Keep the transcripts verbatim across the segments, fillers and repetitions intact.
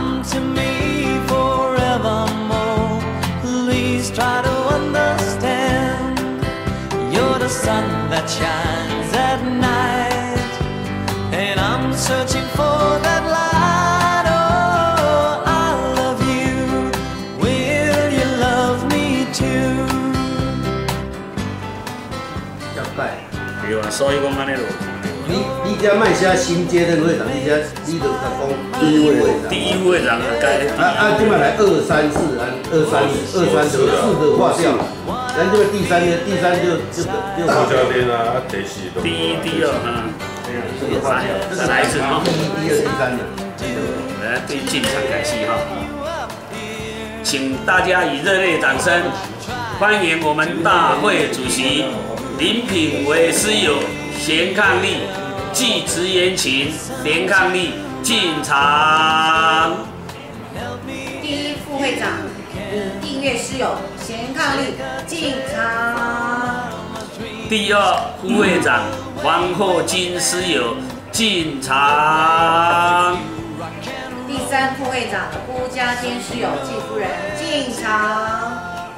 come to me forevermore. Please try to understand. You're the sun that shines at night, and I'm searching for that light. Oh, I love you. Will you love me too? 要改。 对啊，所以讲安尼咯。 你你家卖写新街的会长，你家你就甲讲第一位会长。 第一会长该。 啊啊，今麦来二三四，按二三二三得四个划掉了。咱这个第三呢，第三就就就。 高教练啊，第四都。 第一、第二，嗯。第三，再来一次哈。 第一、第二、第三的。 来，对进场开始哈。请大家以热烈掌声欢迎我们大会主席林品维师友贤伉俪暨职言情连伉俪进场。 第一副会长李订阅师友贤伉俪进场。 第二副会长黄厚金师友进场。 第三副会长辜家坚师友季夫人进场。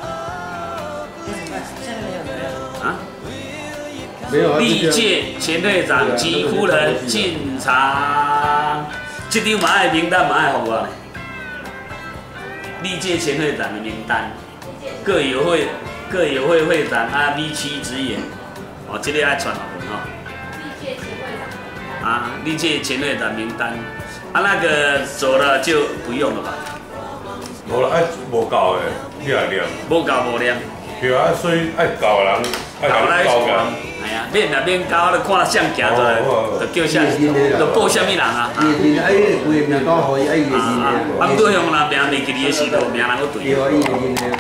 下面没有人啊？ 没有啊。 历届前队长及夫人进场。这张嘛爱名单嘛爱给我呢。历届前队长的名单，各有会各有会会长啊 V 七职员，哦，这个爱传给我哈。历届前队长啊，历届前队长名单。啊，那个走了就不用了吧？ 无啦，爱无够的，你来念。 无够无念。 对啊，所以爱够的人，爱甲教教。 系啊，免啊免教，就看相行就就叫啥，就报啥物人啊？ 伊哎，规个名单互伊，哎，伊个人啊。 啊，对向啦，名未记你的时候，名人都对。 对啊，伊个人啊。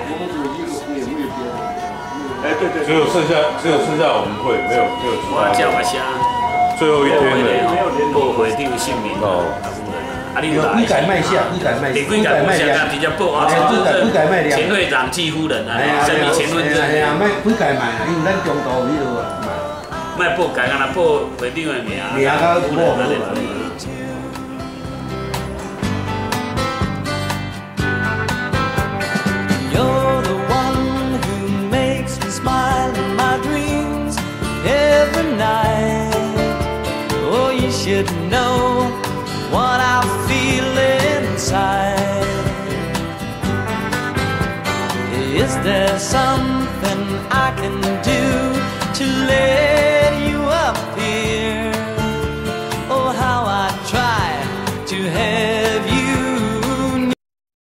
哎，对对。只有剩下，只有剩下我们会，没有没有其他。 我叫我写。 最后一天了。 报会长姓名。哦。啊，你来。 几改卖下，几改卖下， 几改卖下，直接报啊！ 几改卖前队长季夫人啊， 什么前论证？ 哎呀，卖几改卖啊，因为咱中途迄度啊。 卖报改，干那报会长的名。 名较无。